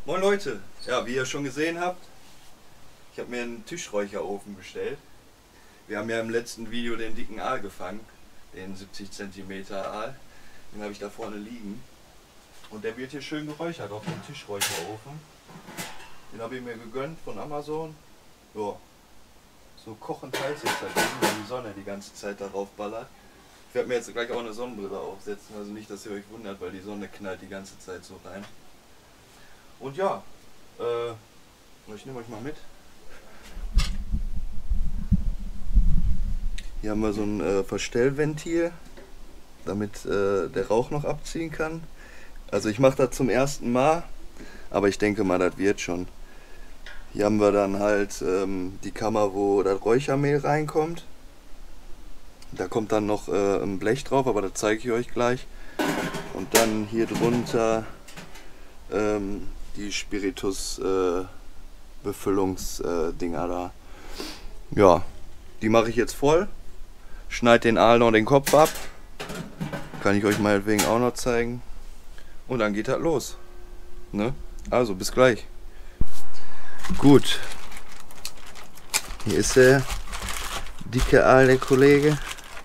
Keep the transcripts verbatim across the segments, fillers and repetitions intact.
Moin Leute, ja, wie ihr schon gesehen habt, ich habe mir einen Tischräucherofen bestellt. Wir haben ja im letzten Video den dicken Aal gefangen, den siebzig Zentimeter Aal. Den habe ich da vorne liegen. Und der wird hier schön geräuchert auf dem Tischräucherofen. Den habe ich mir gegönnt von Amazon. Ja, so kochend heiß ist halt, weil die Sonne die ganze Zeit darauf ballert. Ich werde mir jetzt gleich auch eine Sonnenbrille aufsetzen, also nicht, dass ihr euch wundert, weil die Sonne knallt die ganze Zeit so rein. Und ja, äh, ich nehme euch mal mit. Hier haben wir so ein äh, Verstellventil, damit äh, der Rauch noch abziehen kann. Also ich mache das zum ersten Mal, aber ich denke mal, das wird schon. Hier haben wir dann halt ähm, die Kammer, wo das Räuchermehl reinkommt. Da kommt dann noch äh, ein Blech drauf, aber das zeige ich euch gleich. Und dann hier drunter ähm, die Spiritus-Befüllungsdinger äh, da. Ja, die mache ich jetzt voll. Schneide den Aal noch den Kopf ab. Kann ich euch meinetwegen auch noch zeigen. Und dann geht das los. Ne? Also, bis gleich. Gut. Hier ist der dicke Aal, der Kollege.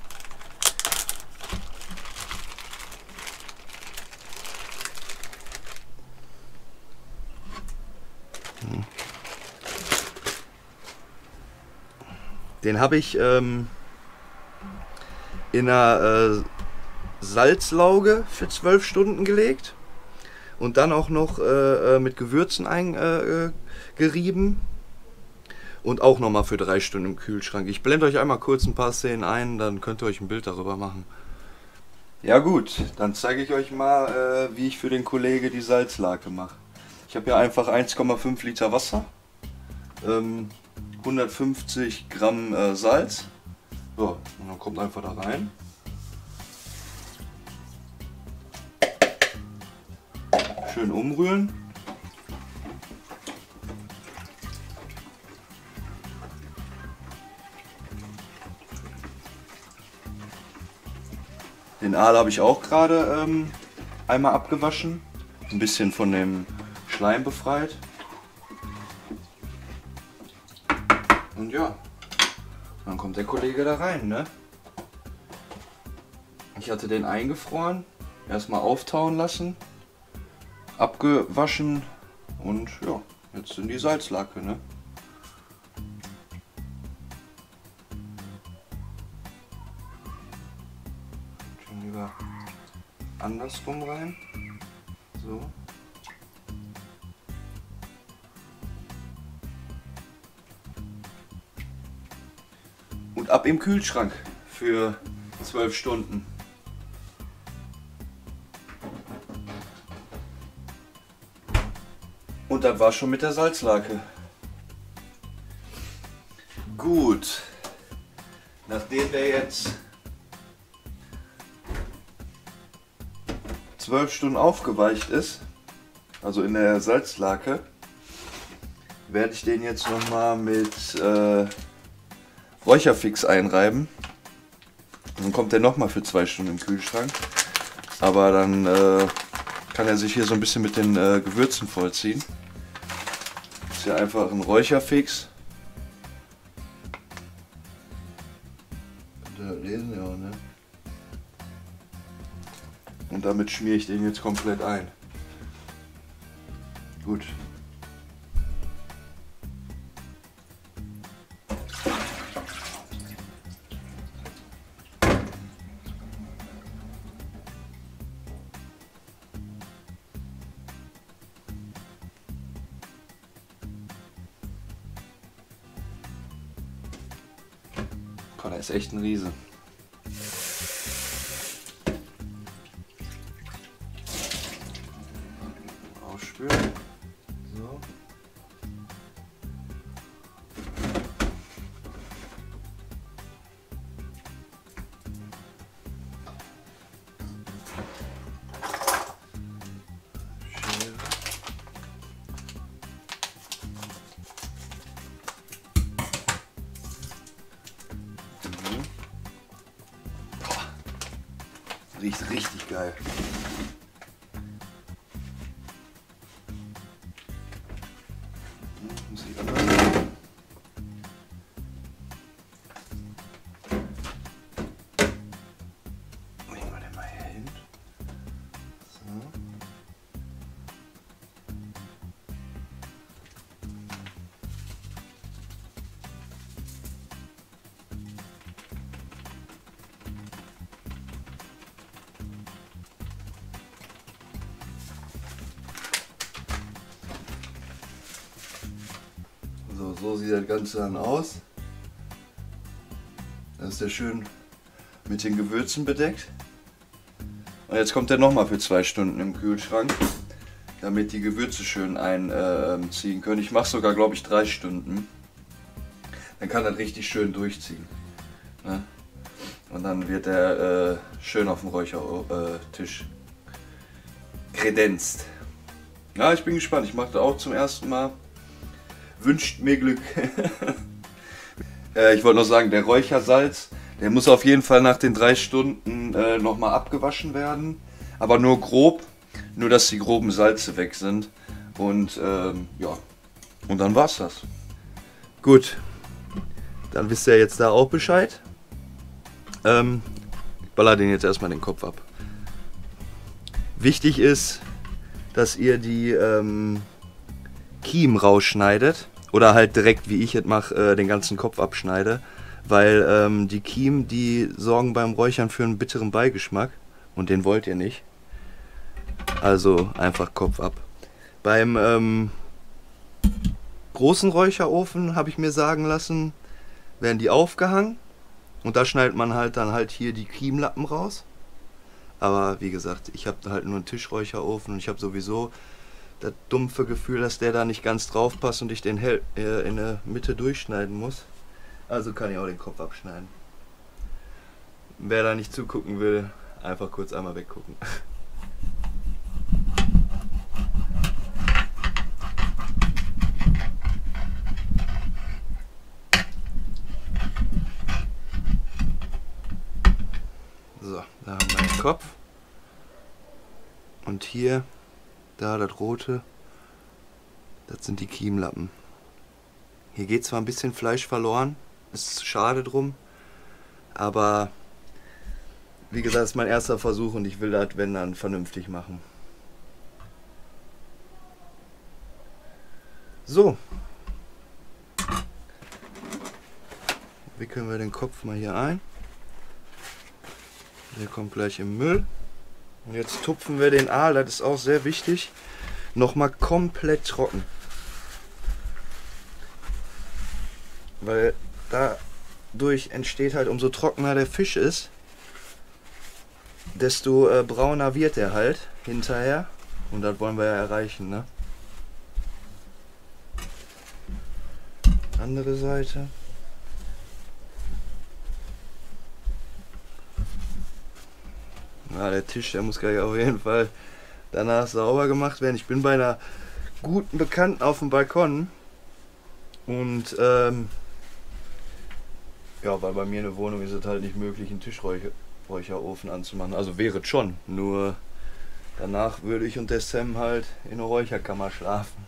Den habe ich ähm, in einer äh, Salzlauge für zwölf Stunden gelegt und dann auch noch äh, mit Gewürzen eingerieben und auch nochmal für drei Stunden im Kühlschrank. Ich blende euch einmal kurz ein paar Szenen ein, dann könnt ihr euch ein Bild darüber machen. Ja gut, dann zeige ich euch mal, äh, wie ich für den Kollege die Salzlake mache. Ich habe hier einfach eins Komma fünf Liter Wasser. Ähm, hundertfünfzig Gramm äh, Salz. So, und dann kommt einfach da rein. Schön umrühren. Den Aal habe ich auch gerade ähm, einmal abgewaschen. Ein bisschen von dem Schleim befreit. Und ja, dann kommt der Kollege da rein, ne? Ich hatte den eingefroren, erstmal auftauen lassen, abgewaschen und ja, jetzt in die Salzlake, ne? Schon lieber andersrum rein, so. Und ab im Kühlschrank für zwölf Stunden. Und das war schon mit der Salzlake. Gut. Nachdem der jetzt zwölf Stunden aufgeweicht ist, also in der Salzlake, werde ich den jetzt nochmal mit äh, Räucherfix einreiben. Dann kommt der nochmal für zwei Stunden im Kühlschrank. Aber dann äh, kann er sich hier so ein bisschen mit den äh, Gewürzen vollziehen. Das ist ja einfach ein Räucherfix. Könnt ihr lesen, ja, ne? Und damit schmiere ich den jetzt komplett ein. Gut. Boah, der ist echt ein Riese. Ausspülen. So. Schere. Riecht richtig geil. So sieht das Ganze dann aus. Das ist ja schön mit den Gewürzen bedeckt. Und jetzt kommt er nochmal für zwei Stunden im Kühlschrank, damit die Gewürze schön einziehen können. Ich mache sogar, glaube ich, drei Stunden. Dann kann das richtig schön durchziehen. Ne? Und dann wird er äh, schön auf dem Räuchertisch äh, kredenzt. Ja, ich bin gespannt. Ich mache das auch zum ersten Mal. Wünscht mir Glück. äh, ich wollte noch sagen, der Räuchersalz, der muss auf jeden Fall nach den drei Stunden äh, nochmal abgewaschen werden. Aber nur grob, nur dass die groben Salze weg sind. Und ähm, ja, und dann war's das. Gut, dann wisst ihr jetzt da auch Bescheid. Ähm, ich baller den jetzt erstmal den Kopf ab. Wichtig ist, dass ihr die ähm, Kiemen rausschneidet oder halt direkt, wie ich jetzt mache, äh, den ganzen Kopf abschneide, weil ähm, die Kiemen, die sorgen beim Räuchern für einen bitteren Beigeschmack und den wollt ihr nicht. Also einfach Kopf ab. Beim ähm, großen Räucherofen habe ich mir sagen lassen, werden die aufgehangen. Und da schneidet man halt dann halt hier die Kiemenlappen raus. Aber wie gesagt, ich habe halt nur einen Tischräucherofen und ich habe sowieso das dumpfe Gefühl, dass der da nicht ganz drauf passt und ich den hell, äh, in der Mitte durchschneiden muss. Also kann ich auch den Kopf abschneiden. Wer da nicht zugucken will, einfach kurz einmal weggucken. So, da haben wir den Kopf. Und hier, da das rote, das sind die Kiemenlappen. Hier geht zwar ein bisschen Fleisch verloren, ist schade drum, aber wie gesagt, das ist mein erster Versuch und ich will das, wenn dann, vernünftig machen. So. Wickeln wir den Kopf mal hier ein. Der kommt gleich im Müll. Und jetzt tupfen wir den Aal, das ist auch sehr wichtig, nochmal komplett trocken. Weil dadurch entsteht halt, umso trockener der Fisch ist, desto äh, brauner wird er halt hinterher. Und das wollen wir ja erreichen, ne? Andere Seite. Ja, der Tisch, der muss gleich auf jeden Fall danach sauber gemacht werden. Ich bin bei einer guten Bekannten auf dem Balkon und ähm, ja, weil bei mir in der Wohnung ist es halt nicht möglich, einen Tischräucherofen anzumachen. Also wäre es schon, nur danach würde ich und der Sam halt in der Räucherkammer schlafen.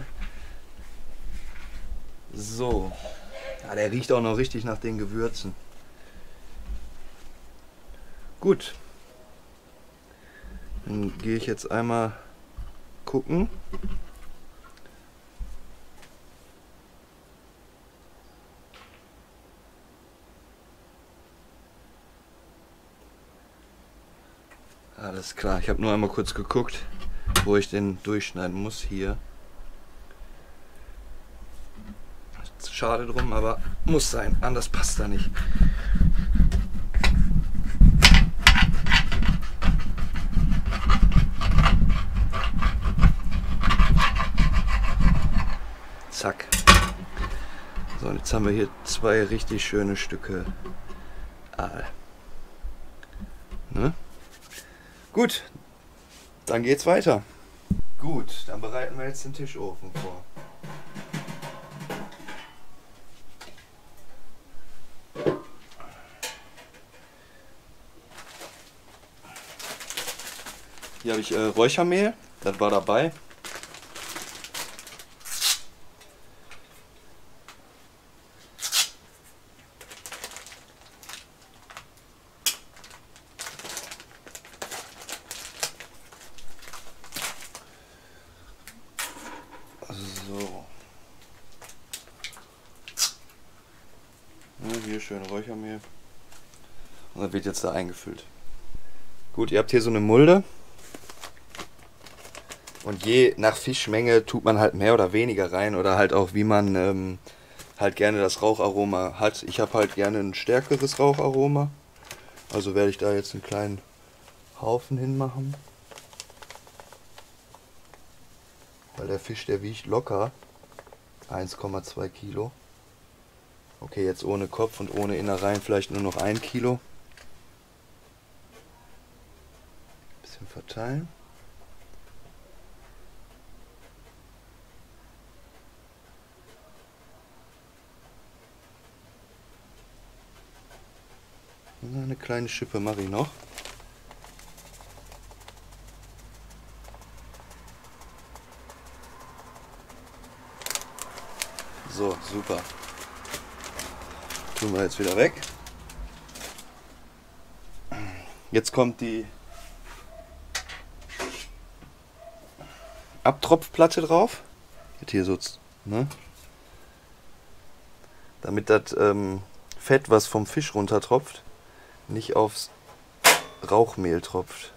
So, ja, der riecht auch noch richtig nach den Gewürzen. Gut. Dann gehe ich jetzt einmal gucken. Alles klar, ich habe nur einmal kurz geguckt, wo ich den durchschneiden muss. Hier. Schade drum, aber muss sein, anders passt er nicht. Zack. So, und jetzt haben wir hier zwei richtig schöne Stücke Aal. Ne? Gut, dann geht's weiter. Gut, dann bereiten wir jetzt den Tischofen vor. Hier habe ich äh, Räuchermehl, das war dabei. So. Ja, hier schön Räuchermehl. Und das wird jetzt da eingefüllt. Gut, ihr habt hier so eine Mulde. Und je nach Fischmenge tut man halt mehr oder weniger rein oder halt auch wie man ähm, halt gerne das Raucharoma hat. Ich habe halt gerne ein stärkeres Raucharoma. Also werde ich da jetzt einen kleinen Haufen hinmachen. Weil der Fisch, der wiegt locker eins Komma zwei Kilo. Okay, jetzt ohne Kopf und ohne Innereien vielleicht nur noch ein Kilo. Bisschen verteilen. Eine kleine Schippe mache ich noch. So, super. Tun wir jetzt wieder weg. Jetzt kommt die Abtropfplatte drauf. Hier so, ne? Damit das ähm, Fett, was vom Fisch runtertropft, nicht aufs Rauchmehl tropft.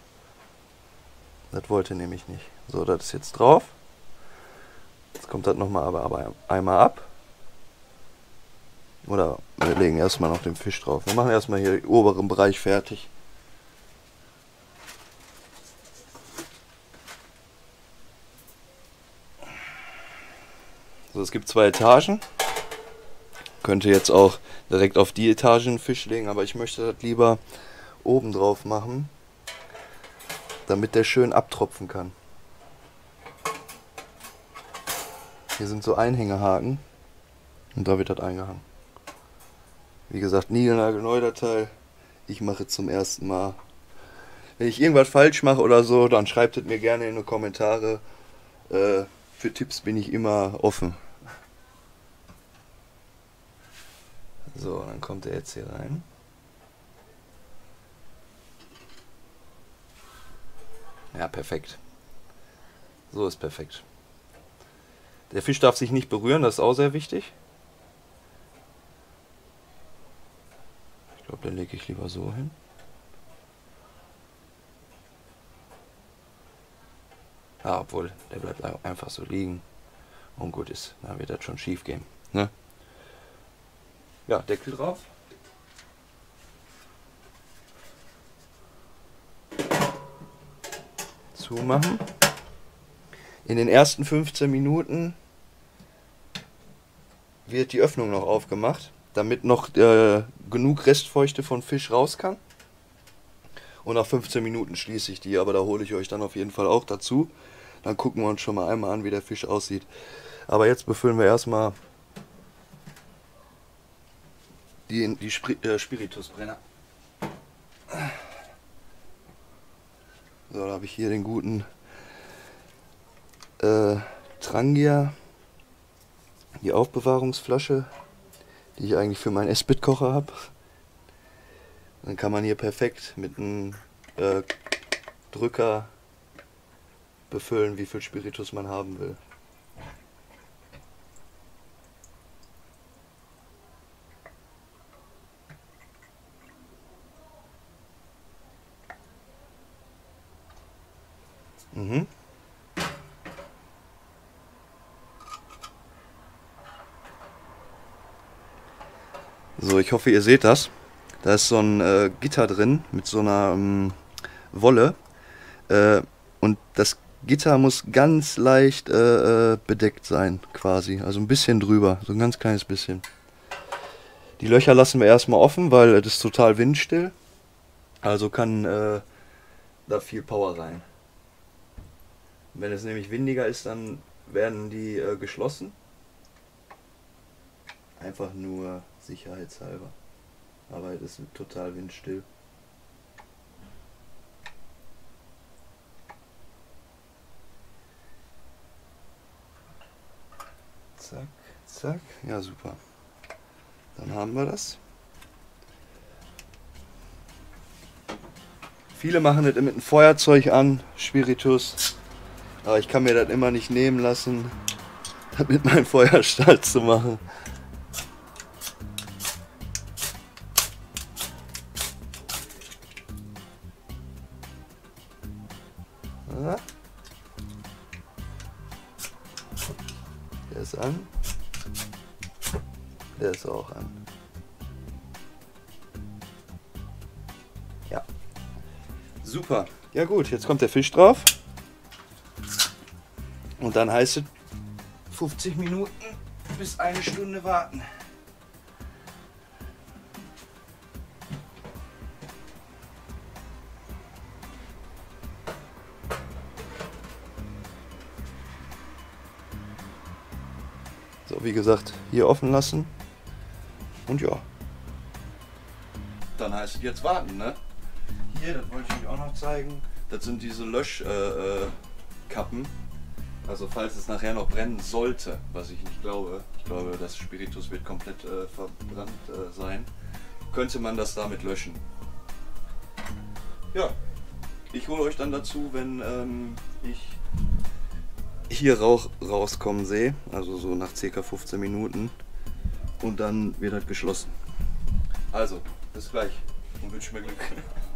Das wollte nämlich nicht. So, das ist jetzt drauf. Jetzt kommt das nochmal aber, aber einmal ab. Oder wir legen erstmal noch den Fisch drauf. Wir machen erstmal hier den oberen Bereich fertig. So, es gibt zwei Etagen. Könnte jetzt auch direkt auf die Etage einen Fisch legen, aber ich möchte das lieber oben drauf machen, damit der schön abtropfen kann. Hier sind so Einhängehaken und da wird das eingehangen. Wie gesagt, niegelnagelneu das Teil. Ich mache es zum ersten Mal. Wenn ich irgendwas falsch mache oder so, dann schreibt es mir gerne in die Kommentare. Äh, für Tipps bin ich immer offen. So, dann kommt er jetzt hier rein. Ja, perfekt. So ist perfekt. Der Fisch darf sich nicht berühren, das ist auch sehr wichtig. Ich glaube, den lege ich lieber so hin. Ja, obwohl, der bleibt einfach so liegen. Und gut ist, dann wird das schon schief gehen. Ne? Ja, Deckel drauf. Zumachen. In den ersten fünfzehn Minuten wird die Öffnung noch aufgemacht, damit noch äh, genug Restfeuchte von Fisch raus kann. Und nach fünfzehn Minuten schließe ich die, aber da hole ich euch dann auf jeden Fall auch dazu. Dann gucken wir uns schon mal einmal an, wie der Fisch aussieht. Aber jetzt befüllen wir erstmal die, die Spri äh, Spiritusbrenner. So, da habe ich hier den guten äh, Trangia, die Aufbewahrungsflasche, die ich eigentlich für meinen Esbit-Kocher habe. Dann kann man hier perfekt mit einem äh, Drücker befüllen, wie viel Spiritus man haben will. Mhm. So, ich hoffe, ihr seht das. Da ist so ein äh, Gitter drin mit so einer ähm, Wolle. Äh, und das Gitter muss ganz leicht äh, bedeckt sein, quasi. Also ein bisschen drüber, so ein ganz kleines bisschen. Die Löcher lassen wir erstmal offen, weil das ist total windstill. Also kann äh, da viel Power rein. Wenn es nämlich windiger ist, dann werden die äh, geschlossen. Einfach nur sicherheitshalber. Aber es ist total windstill. Zack, zack. Ja, super. Dann haben wir das. Viele machen das mit einem Feuerzeug an, Spiritus. Aber ich kann mir das immer nicht nehmen lassen, das mit meinem Feuerstahl zu machen. Ja. Der ist an. Der ist auch an. Ja. Super. Ja gut, jetzt kommt der Fisch drauf. Und dann heißt es fünfzig Minuten bis eine Stunde warten. So, wie gesagt, hier offen lassen. Und ja. Dann heißt es jetzt warten, ne? Hier, das wollte ich euch auch noch zeigen. Das sind diese Löschkappen. Äh, äh, also falls es nachher noch brennen sollte, was ich nicht glaube. Ich glaube, das Spiritus wird komplett äh, verbrannt äh, sein. Könnte man das damit löschen. Ja. Ich hole euch dann dazu, wenn ähm, ich hier Rauch rauskommen sehe, also so nach ca. fünfzehn Minuten, und dann wird halt geschlossen. Also, bis gleich und wünsche mir Glück.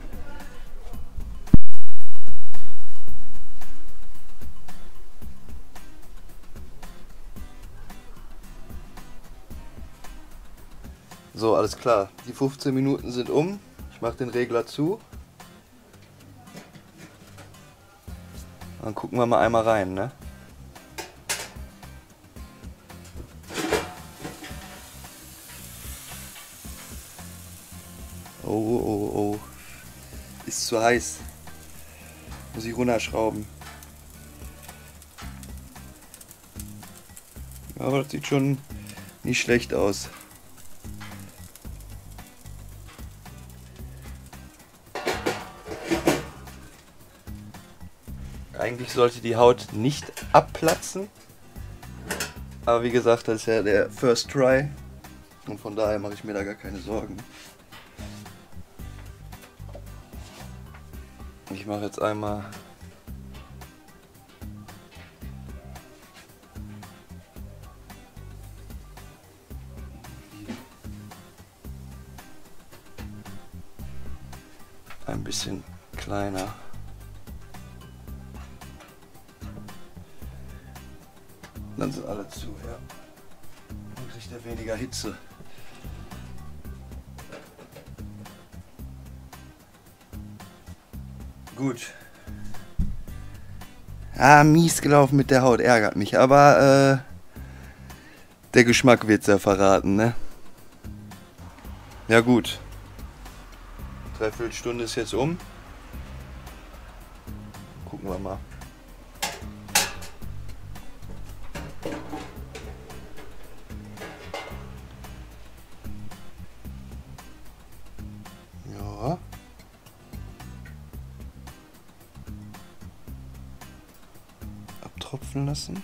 So, alles klar, die fünfzehn Minuten sind um, ich mache den Regler zu. Dann gucken wir mal einmal rein, ne? Oh, oh, oh. Ist zu heiß. Muss ich runterschrauben. Aber das sieht schon nicht schlecht aus. Eigentlich sollte die Haut nicht abplatzen. Aber wie gesagt, das ist ja der First Try. Und von daher mache ich mir da gar keine Sorgen. Ich mache jetzt einmal ein bisschen kleiner. Dann sind alle zu, ja. Dann kriegt er weniger Hitze. Gut. Ah, mies gelaufen mit der Haut, ärgert mich, aber äh, der Geschmack wird's ja verraten, ne? Ja gut. Dreiviertel Stunde ist jetzt um. Gucken wir mal. Ja. Abtropfen lassen.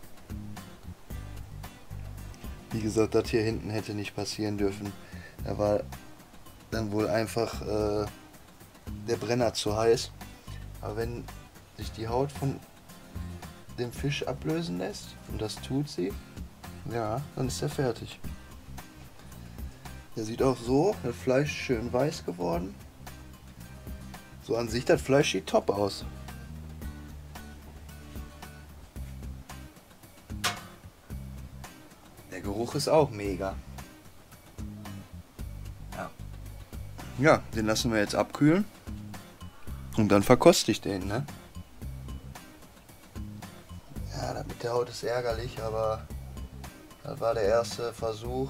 Wie gesagt, das hier hinten hätte nicht passieren dürfen. Da war dann wohl einfach äh, der Brenner zu heiß. Aber wenn sich die Haut von dem Fisch ablösen lässt, und das tut sie, ja, dann ist er fertig. Der sieht auch so, das Fleisch schön weiß geworden. So an sich, das Fleisch sieht top aus. Der Geruch ist auch mega. Ja. Ja, den lassen wir jetzt abkühlen. Und dann verkoste ich den, ne? Ja, das mit der Haut ist ärgerlich, aber das war der erste Versuch.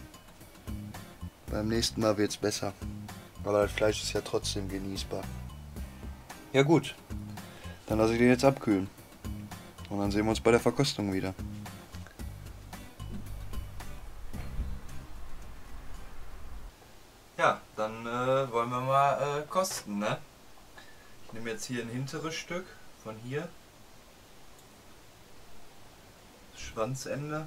Beim nächsten Mal wird es besser. Aber das Fleisch ist ja trotzdem genießbar. Ja gut, dann lasse ich den jetzt abkühlen. Und dann sehen wir uns bei der Verkostung wieder. Ja, dann äh, wollen wir mal äh, kosten, ne? Ich nehme jetzt hier ein hinteres Stück von hier. Das Schwanzende.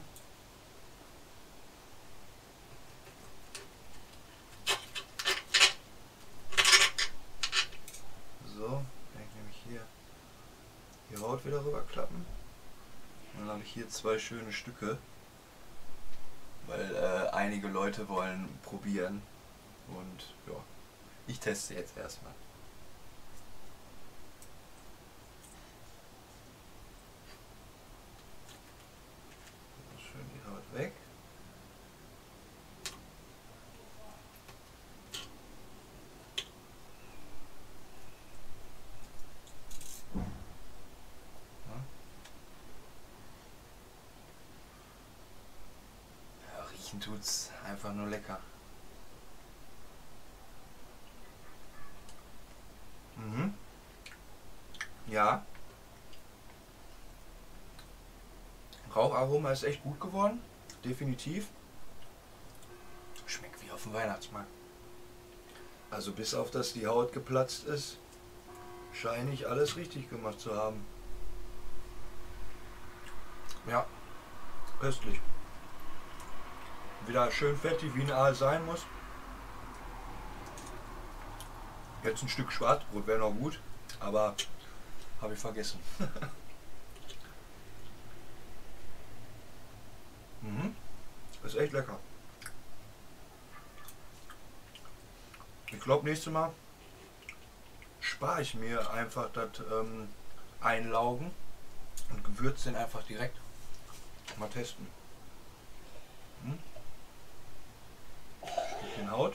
So, kann ich nämlich hier die Haut wieder rüberklappen. Und dann habe ich hier zwei schöne Stücke. Weil äh, einige Leute wollen probieren. Und ja, ich teste jetzt erstmal. Schön die Haut weg. Riechen tut's einfach nur lecker. Mhm. Ja. Raucharoma ist echt gut geworden. Definitiv. Schmeckt wie auf dem Weihnachtsmarkt. Also bis auf dass die Haut geplatzt ist, scheine ich alles richtig gemacht zu haben. Ja, köstlich. Wieder schön fettig, wie ein Aal sein muss. Jetzt ein Stück Schwarzbrot wäre noch gut, aber habe ich vergessen. Mhm. Ist echt lecker. Ich glaube, nächstes Mal spare ich mir einfach das ähm, Einlaugen und gewürze den einfach direkt. Mal testen. Hm? Stückchen Haut.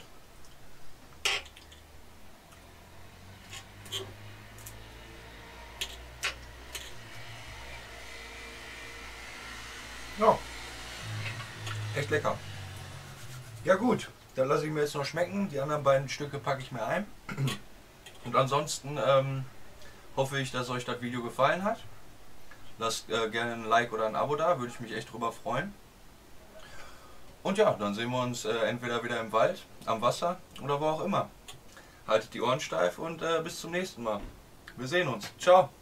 Ja, echt lecker. Ja gut, dann lasse ich mir jetzt noch schmecken. Die anderen beiden Stücke packe ich mir ein. Und ansonsten ähm, hoffe ich, dass euch das Video gefallen hat. Lasst äh, gerne ein Like oder ein Abo da, würde ich mich echt drüber freuen. Und ja, dann sehen wir uns äh, entweder wieder im Wald, am Wasser oder wo auch immer. Haltet die Ohren steif und äh, bis zum nächsten Mal. Wir sehen uns. Ciao.